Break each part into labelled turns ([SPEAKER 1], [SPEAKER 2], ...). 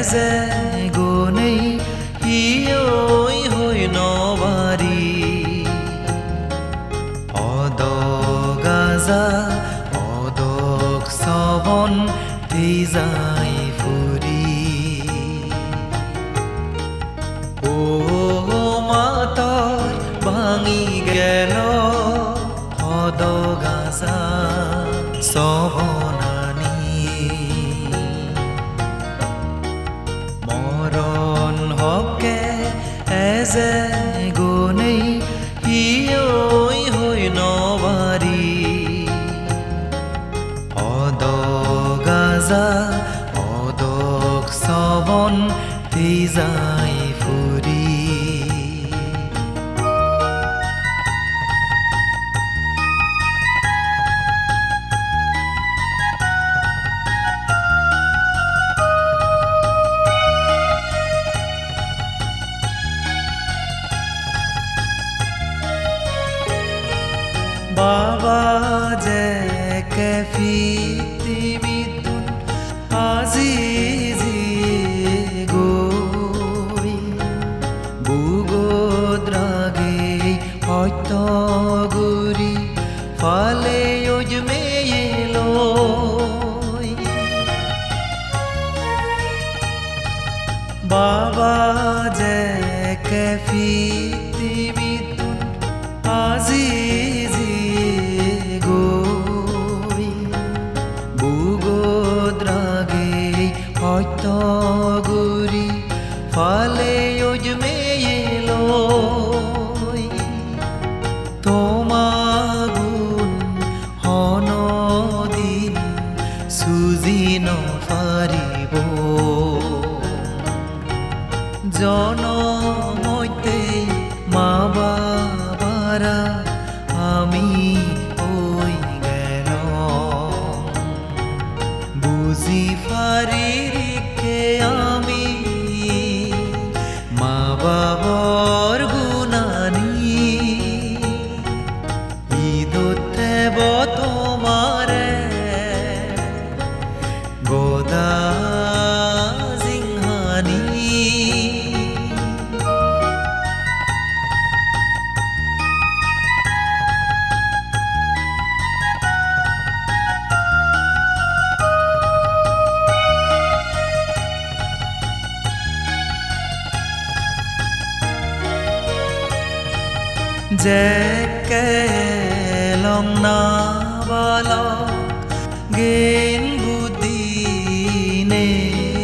[SPEAKER 1] এজে গনেই হিয়ই হৈ নবাৰী অদগাজা অদক শ্ৰৱণ তেজাই ফুৰি ও মাতৰ ভাঙি গেল অদগাজা শ্ৰৱণানী মৰণ হকে এজে গনেই হিয়ই হৈ নবাৰী অদগাজা অদক শ্ৰৱণ তেজাই ফুৰি বাবা যে কেফিতিমিতুন আজি গৈ বুগদ্ৰাগে সত্যগুৰি ফালে লৈ বাবা যে কেফিতিমিতুন আজি সত্যগুৰি ফালে লৈ তোমাগুণ হনদিন চুজি নপাৰিব জনমতে মা বাবাৰা আমি হৈ গেল বুজি ফাৰিকে আমি মা বাবৰ গুণানী ঈদতে তোমাৰে গদা জিংহানী যেকে লং নাবালক জ্ঞান বুদ্ধিনে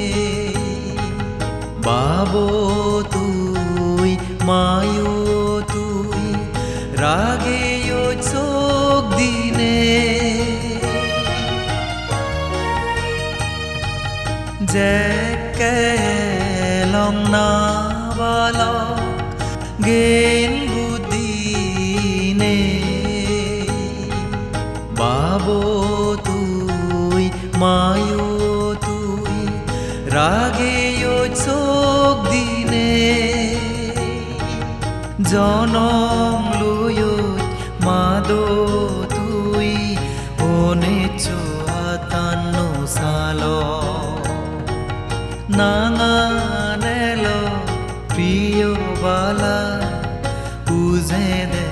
[SPEAKER 1] বাবো তুই মায়ো তুই রাগে চোখ দিনে যেকে লং নাবালক জ্ঞান বাবো তুই মায়ো তুই রাগে চোখ দিনে জনম লৈ মাদো তুই অনেছ আতান্ন সাল নাঙানেল প্রিয় বালা বুঝে দে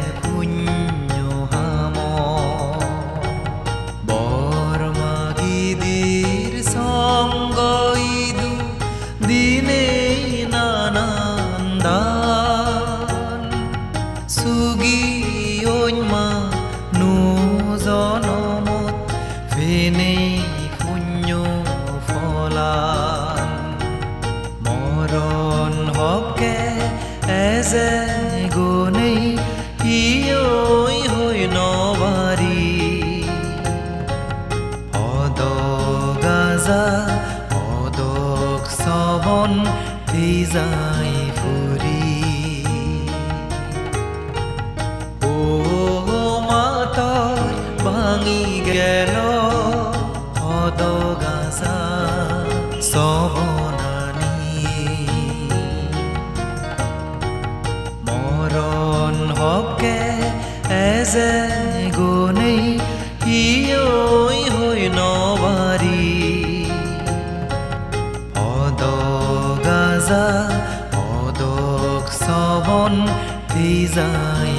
[SPEAKER 1] দিনে নানান সুগি মা নো জনমত ফেনে শূন্য ফলান মৰণ হকে এজে গনেই হিয়ই হৈ নবাৰী অদগাজা অদক শ্ৰৱণ তেজাই ফুৰি ও মাতৰ ভাঙি গেল অদগাজা শ্ৰৱণানী মৰণ হকে এজে গনেই হিয়ই হৈ নবাৰী অদ সেই যায়